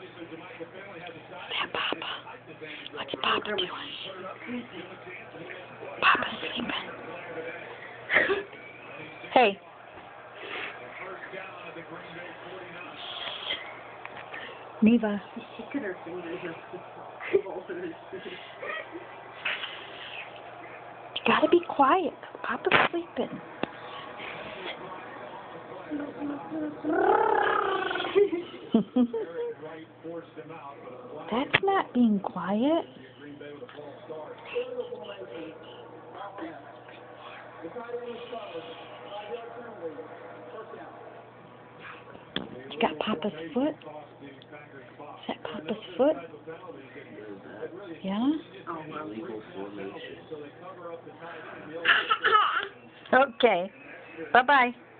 That Papa. What's Papa doing? Papa's sleeping. Hey. Neva. You gotta be quiet. Papa's sleeping. That's not being quiet. You got Papa's foot? Is that Papa's foot? Yeah? Okay. Bye-bye.